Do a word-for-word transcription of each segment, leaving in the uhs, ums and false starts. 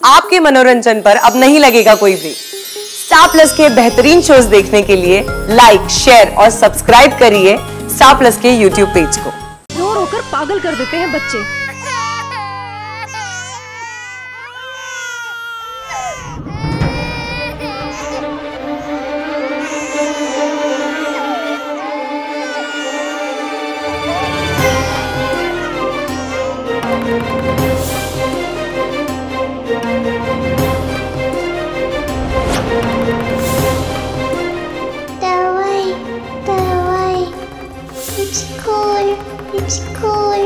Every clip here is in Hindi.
आपके मनोरंजन पर अब नहीं लगेगा कोई ब्रेक। स्टार प्लस के बेहतरीन शोज देखने के लिए लाइक, शेयर और सब्सक्राइब करिए स्टार प्लस के यूट्यूब पेज को। रो रो कर पागल कर देते हैं बच्चे। It's cool.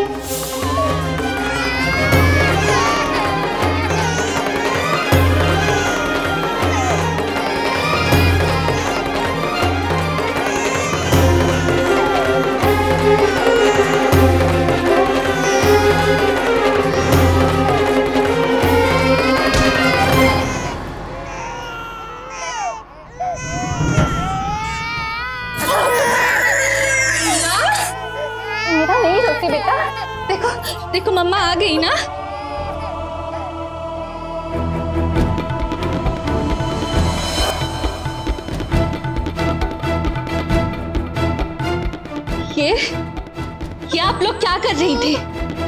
बेटा देखो देखो मम्मा आ गई ना। ये ये आप लोग क्या कर रही थी?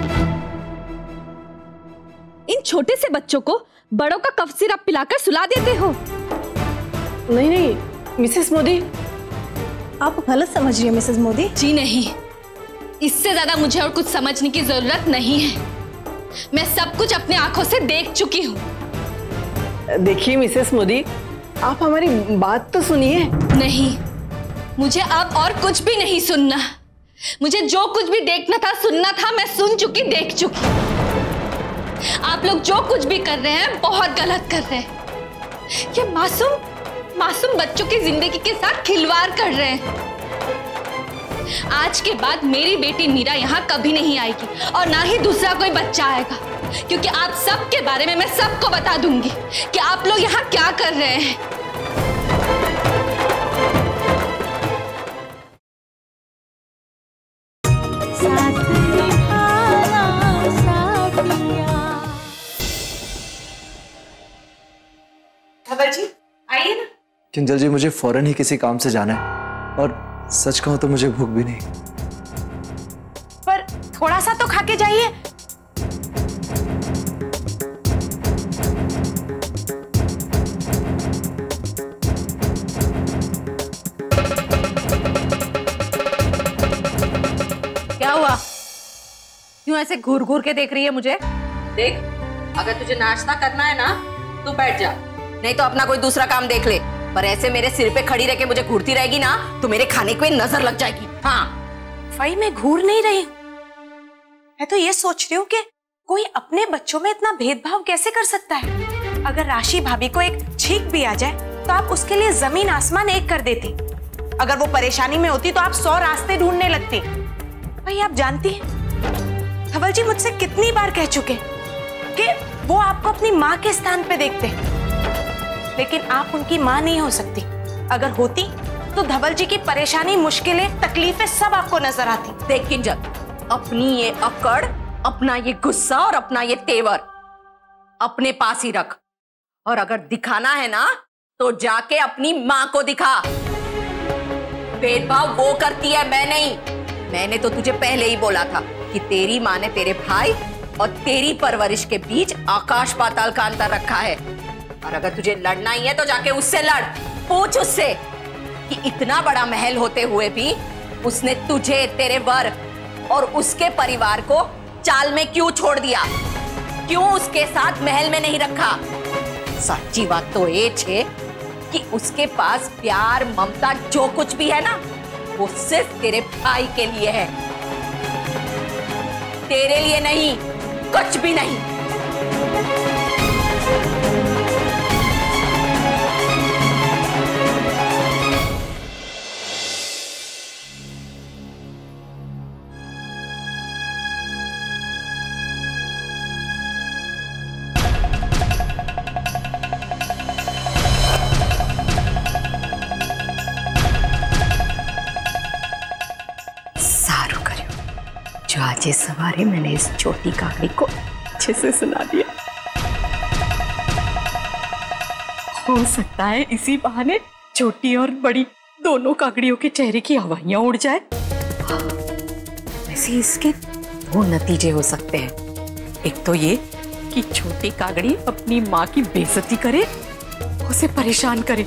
इन छोटे से बच्चों को बड़ों का कफ सिरप पिलाकर सुला देते हो। नहीं नहीं मिसेस मोदी, आप गलत समझ रही हैं मिसेस मोदी। जी नहीं, इससे ज्यादा मुझे और कुछ समझने की जरूरत नहीं है। मैं सब कुछ अपने आंखों से देख चुकी हूँ। देखिए मिसेस मोदी, आप हमारी बात तो सुनिए। नहीं, मुझे अब और कुछ भी नहीं सुनना। मुझे जो कुछ भी देखना था, सुनना था, मैं सुन चुकी, देख चुकी। आप लोग जो कुछ भी कर रहे हैं बहुत गलत कर रहे हैं। ये मासूम मासूम बच्चों की जिंदगी के साथ खिलवाड़ कर रहे हैं। आज के बाद मेरी बेटी मीरा यहाँ कभी नहीं आएगी और ना ही दूसरा कोई बच्चा आएगा, क्योंकि आप सब के बारे में मैं सबको बता दूंगी कि आप लोग यहाँ क्या कर रहे हैं। धवल जी आइए ना। किंजल जी, मुझे फौरन ही किसी काम से जाना है और सच कहूं तो मुझे भूख भी नहीं। पर थोड़ा सा तो खा के जाइए। क्या हुआ? क्यों ऐसे घूर घूर के देख रही है मुझे? देख, अगर तुझे नाश्ता करना है ना तो बैठ जा, नहीं तो अपना कोई दूसरा काम देख ले। पर ऐसे मेरे सिर पे खड़ी रह के मुझे घूरती रहेगी ना तो मेरे खाने को नजर लग जाएगी। हाँ भाई, मैं घूर नहीं रही हूँ। मैं तो ये सोच रही हूँ कि कोई अपने बच्चों में इतना भेदभाव कैसे कर सकता है। अगर राशि भाभी को एक छींक भी आ जाए तो आप उसके लिए जमीन आसमान एक कर देती। अगर वो परेशानी में होती तो आप सौ रास्ते ढूंढने लगती। भाई आप जानती हैं, धवल जी मुझसे कितनी बार कह चुके कि वो आपको अपनी माँ के स्थान पे देखते हैं, लेकिन आप उनकी माँ नहीं हो सकती। अगर होती तो धवल जी की परेशानी, मुश्किलें, तकलीफें सब आपको नजर आती। देख किंजल, अपनी ये अकड़, अपना ये गुस्सा और अपना ये तेवर अपने पास ही रख, और अगर दिखाना है ना तो जाके अपनी माँ को दिखा। भेदभाव वो करती है, मैं नहीं। मैंने तो तुझे पहले ही बोला था कि तेरी माँ ने तेरे भाई और तेरी परवरिश के बीच आकाश पाताल का अंतर रखा है। और अगर तुझे लड़ना ही है तो जाके उससे लड़, पूछ उससे कि इतना बड़ा महल होते हुए भी उसने तुझे, तेरे वर और उसके परिवार को चाल में क्यों छोड़ दिया, क्यों उसके साथ महल में नहीं रखा। सच्ची बात तो ये छे कि उसके पास प्यार, ममता जो कुछ भी है ना, वो सिर्फ तेरे भाई के लिए है, तेरे लिए नहीं, कुछ भी नहीं। जो आज सवारे मैंने इस छोटी काकड़ी को अच्छे से सुना दिया। हो सकता है इसी बहाने छोटी और बड़ी दोनों काकड़ियों के चेहरे की हवाइयां उड़ जाए। वैसे इसके दो नतीजे हो सकते हैं। एक तो ये कि छोटी काकड़ी अपनी माँ की बेइज्जती करे, उसे परेशान करे।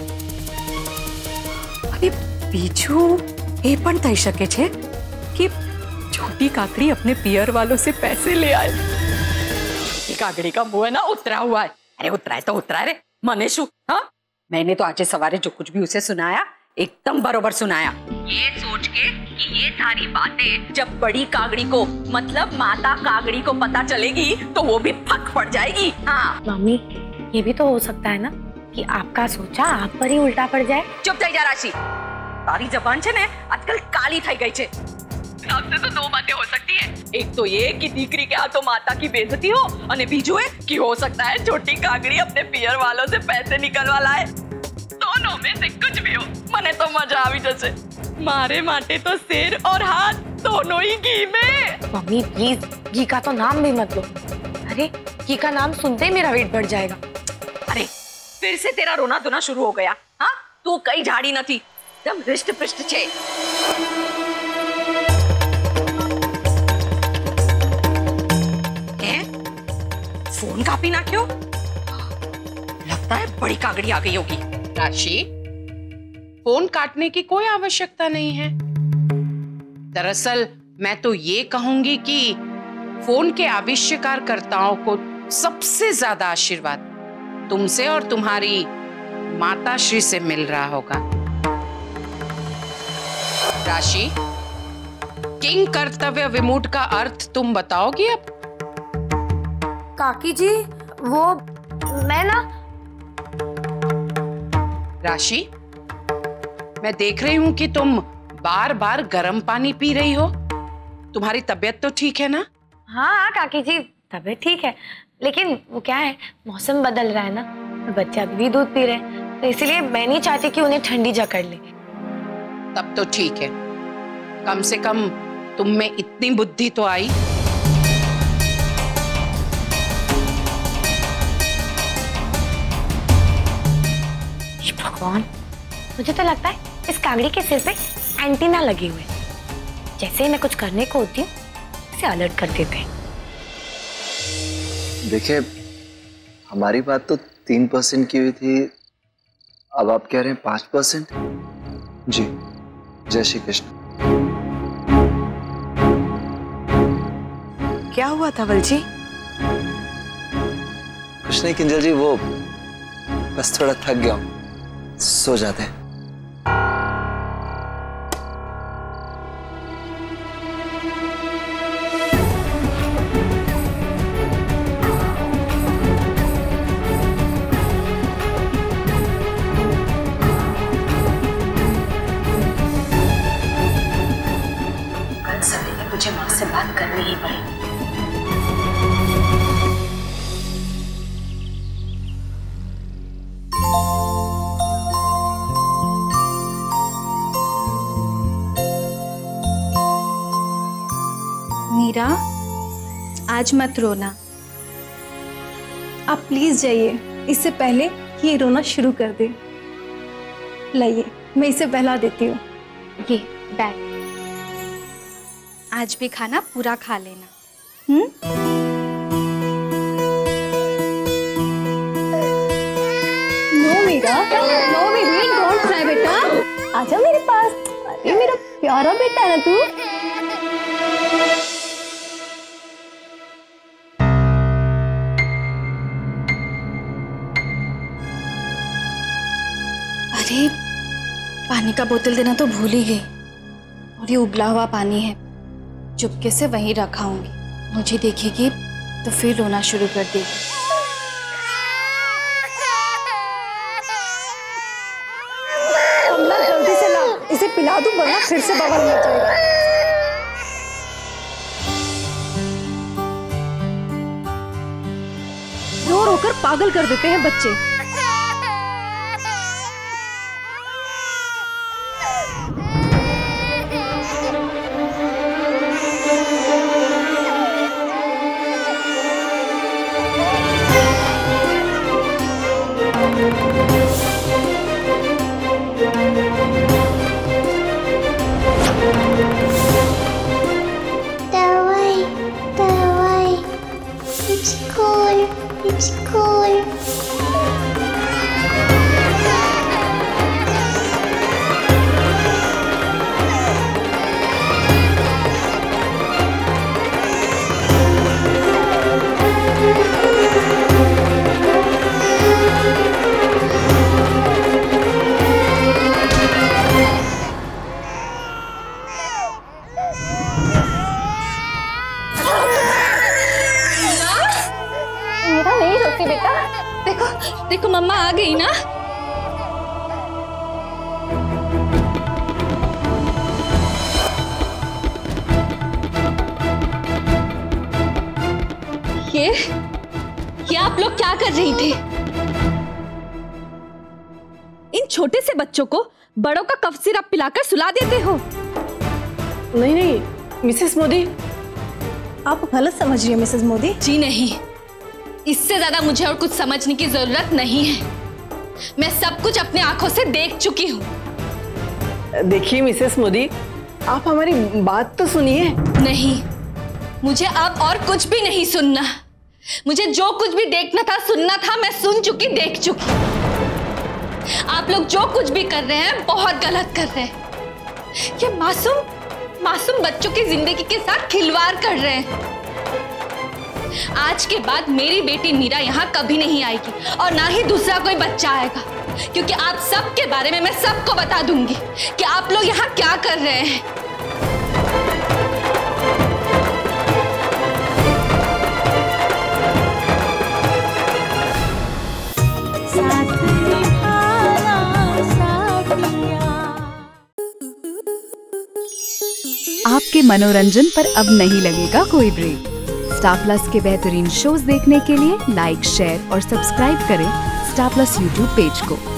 अरे बीजू એ પણ થઈ શકે છે कि छोटी काकड़ी अपने पियर वालों से पैसे ले आए। छोटी काकड़ी का मुंह है ना उतरा हुआ है। अरे उतरा है तो उतरा है रे, मने शू। हाँ, मैंने तो आज सवारे जो कुछ भी उसे सुनाया एकदम बरोबर सुनाया, ये सोच के कि ये सारी बातें जब बड़ी काकड़ी को मतलब माता काकड़ी को पता चलेगी तो वो भी फक पड़ जाएगी। हाँ मम्मी, ये भी तो हो सकता है ना कि आपका सोचा आप पर ही उल्टा पड़ जाए। चुप થઈ જા રાશि, તારી જબાન છે ને આજકાલ કાલી થઈ ગઈ છે। आपसे तो दो बातें हो सकती है, एक तो ये कि दीकरी के हाथों माता की बेइज्जती हो, और बीजू है कि हो सकता है छोटी काकड़ी अपने पियर वालों से पैसे निकलवा लाए। दोनों में से कुछ भी हो, मने तो मजा आवी जैसे। मारे माटे तो सिर और हाथ दोनों ही घी में। मम्मी प्लीज घी का तो नाम भी मत लो। अरे घी का नाम सुनते ही मेरा वेट बढ़ जाएगा। अरे फिर से तेरा रोना धोना शुरू हो गया। हाँ, तू कई झाड़ी नहीं, एकदम हृष्ट पृष्ट छे। फोन कापी ना क्यों? लगता है बड़ी काकड़ी आ गई होगी। राशि, फोन काटने की कोई आवश्यकता नहीं है। दरअसल मैं तो ये कहूंगी कि फोन के आविष्कारकर्ताओं को सबसे ज्यादा आशीर्वाद तुमसे और तुम्हारी माताश्री से मिल रहा होगा। राशि, किंग कर्तव्य विमूढ़ का अर्थ तुम बताओगी अब? काकी जी, वो मैं ना। राशि, मैं देख रही हूँ कि तुम बार बार गर्म पानी पी रही हो। तुम्हारी तबीयत तो ठीक है ना? हाँ हाँ काकी जी, तबीयत ठीक है, लेकिन वो क्या है, मौसम बदल रहा है ना, बच्चे अभी भी दूध पी रहे हैं, तो इसलिए मैं नहीं चाहती कि उन्हें ठंडी जकड़ ले। तब तो ठीक है, कम से कम तुम में इतनी बुद्धि तो आई। भगवान, मुझे तो लगता है इस कागड़ी के सिर पे एंटीना लगे हुए, जैसे ही मैं कुछ करने को होती हूँ इसे अलर्ट कर देते हैं। देखिए, हमारी बात तो तीन परसेंट की हुई थी, अब आप कह रहे हैं पांच परसेंट। जी, जय श्री कृष्ण। क्या हुआ धवल जी? कुछ नहीं किंजल जी, वो बस थोड़ा थक गया हूं, सो जाते हैं। कल सवेरे मुझे माँ से बात करनी ही पड़ेगी। मीरा, आज मत रोना। आप प्लीज जाइए, इससे पहले कि ये रोना शुरू कर दे। लाइए, मैं इसे बहला देती हूँ। ये बैग, आज भी खाना पूरा खा लेना। Hmm? No Meera, no baby, don't cry बेटा, आजा मेरे पास। अरे मेरा प्यारा बेटा है ना तू। अरे पानी का बोतल देना तो भूल ही गई, और ये उबला हुआ पानी है, चुपके से वहीं रखा होंगी। मुझे देखेगी तो फिर रोना शुरू कर देगी। कमला, जल्दी से ला, इसे पिला दूं वरना फिर से बवाल मच जाएगा। रो रो कर पागल कर देते हैं बच्चे। Thank you. स्कूल। मेरा नहीं रोती बेटा। देखो देखो मम्मा आ गई ना। ये ये आप लोग क्या कर रही थी? इन छोटे से बच्चों को बड़ों का कफ सिरप पिलाकर सुला देते हो। नहीं नहीं मिसेस मोदी, आप गलत समझ रही हो मिसेस मोदी। जी नहीं, इससे ज्यादा मुझे और कुछ समझने की जरूरत नहीं है। मैं सब कुछ अपनी आंखों से देख चुकी हूँ। देखिए मिसेस मोदी, आप हमारी बात तो सुनिए। नहीं, मुझे अब और कुछ भी नहीं सुनना। मुझे जो कुछ भी देखना था, सुनना था, मैं सुन चुकी, देख चुकी। आप लोग जो कुछ भी कर रहे हैं बहुत गलत कर रहे हैं। ये मासूम मासूम बच्चों की जिंदगी के साथ खिलवाड़ कर रहे हैं। आज के बाद मेरी बेटी मीरा यहाँ कभी नहीं आएगी और ना ही दूसरा कोई बच्चा आएगा, क्योंकि आप सब के बारे में मैं सबको बता दूंगी कि आप लोग यहाँ क्या कर रहे हैं। आपके मनोरंजन पर अब नहीं लगेगा कोई ब्रेक। स्टार प्लस के बेहतरीन शोज देखने के लिए लाइक, शेयर और सब्सक्राइब करें स्टार प्लस यूट्यूब पेज को।